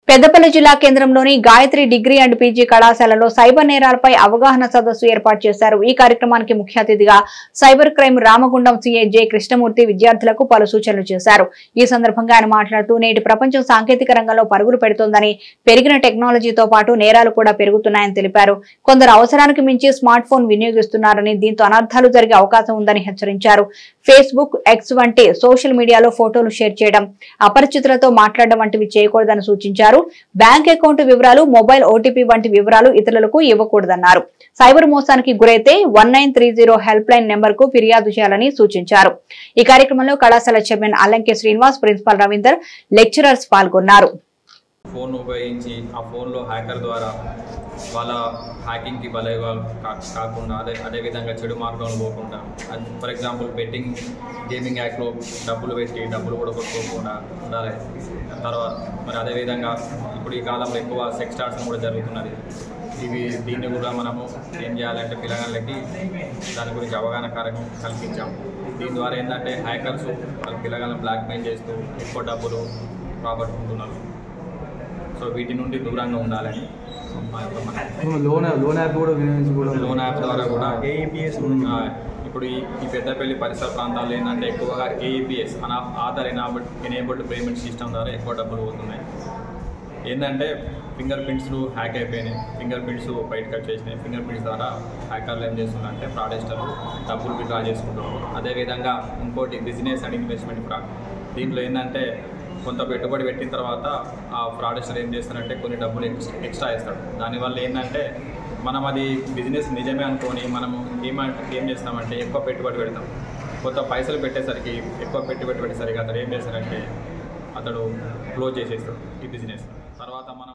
పెద్దపల్లి జిల్లా కేంద్రంలోని Gayatri degree and PG కళాశాలలో సైబర్ నేరాలపై అవగాహన సదస్సు ఏర్పాటు చేశారు. ఈ కార్యక్రమానికి ముఖ్య అతిథిగా cyber crime Ramagundam CI J Krishnamurthy విద్యార్థులకు పలు సూచనలు చేశారు. ఈ సందర్భంగా ఆయన మాట్లాడుతూ నేటి ప్రపంచం సాంకేతిక రంగంలో పరుగులు పెడుతోందని, పెరిగిన టెక్నాలజీతో పాటు నేరాలు కూడా పెరుగుతున్నాయని తెలిపారు. కొందరు అవసరానికి మించి స్మార్ట్ ఫోన్ వినియోగిస్తున్నారని, దీంతో అనర్థాలు జరిగే అవకాశం ఉందని హెచ్చరించారు. ఫేస్బుక్, ఎక్స్ వంటి సోషల్ మీడియాలో ఫోటోలు షేర్ చేయడం, అపరిచితులతో మాట్లాడడం వంటివి చేయకూడదని సూచించారు. బ్యాంక్ అకౌంట్ వివరాలు, మొబైల్ ఓటీపీ వంటి వివరాలు ఇతరులకు ఇవ్వకూడదన్నారు. సైబర్ మోసానికి గురైతే 1930 హెల్ప్ లైన్ నెంబర్ కు ఫిర్యాదు చేయాలని సూచించారు. ఈ కార్యక్రమంలో కళాశాల chairman Allanki Srinivas, principal Ravinder, lecturers పాల్గొన్నారు. ఫోన్ ఉపయోగించి ఆ ఫోన్లో హ్యాకర్ ద్వారా వాళ్ళ హ్యాకింగ్కి బలైవాళ్ళు కాకుండా అదేవిధంగా చెడు మార్గంలో పోకుండా, ఫర్ ఎగ్జాంపుల్ బెట్టింగ్ గేమింగ్ యాప్లో డబ్బులు పెట్టి డబ్బులు కూడా కొట్టుకోకుండా ఉండాలి. తర్వాత మరి అదేవిధంగా ఇప్పుడు ఈ కాలంలో ఎక్కువ సెక్స్ స్టార్ట్స్ కూడా జరుగుతున్నది. దీన్ని కూడా మనము ఏం చేయాలంటే పిల్లగాళ్ళకి దాని గురించి అవగాహన కల్పించాం. దీని ద్వారా ఏంటంటే హ్యాకర్స్ వాళ్ళ పిల్లగాళ్ళని బ్లాక్మెయిల్ చేస్తూ ఎక్కువ డబ్బులు రాబట్టుకుంటున్నారు. సో వీటి నుండి దూరంగా ఉండాలని లోన్ యాప్ కూడా వినియోగించుకోవడం, లోన్ యాప్ ద్వారా కూడా ఇప్పుడు ఈ పెద్దపల్లి పరిసర ప్రాంతాల్లో ఏంటంటే ఎక్కువగా AEPS Aadhaar enabled payment system ద్వారా ఎక్కువ డబ్బులు పోతున్నాయి. ఏంటంటే ఫింగర్ ప్రింట్స్ హ్యాక్ అయిపోయినాయి, ఫింగర్ ప్రింట్స్ బయట కట్ చేసినాయి. ఫింగర్ ప్రింట్స్ ద్వారా హ్యాకర్లు ఏం చేస్తున్నారంటే ఫ్రాడస్టర్లు డబ్బులు విత్డ్రా చేసుకుంటున్నారు. అదేవిధంగా ఇంకోటి బిజినెస్ అండ్ ఇన్వెస్ట్మెంట్ ఫ్రాడ్. దీంట్లో ఏంటంటే కొంత పెట్టుబడి పెట్టిన తర్వాత ఆ ఫ్రాడస్టర్ ఏం చేస్తారంటే కొన్ని డబ్బులు ఎక్స్ట్రా ఇస్తాడు. దానివల్ల ఏంటంటే మనం అది బిజినెస్ నిజమే అనుకొని మనము ఏం చేస్తామంటే ఎక్కువ పెట్టుబడి పెడతాం. కొంత పైసలు పెట్టేసరికి ఎక్కువ పెట్టుబడి పెట్టేసరికి అతను ఏం చేస్తారంటే అతడు క్లోజ్ చేసేస్తాడు ఈ బిజినెస్. తర్వాత మనం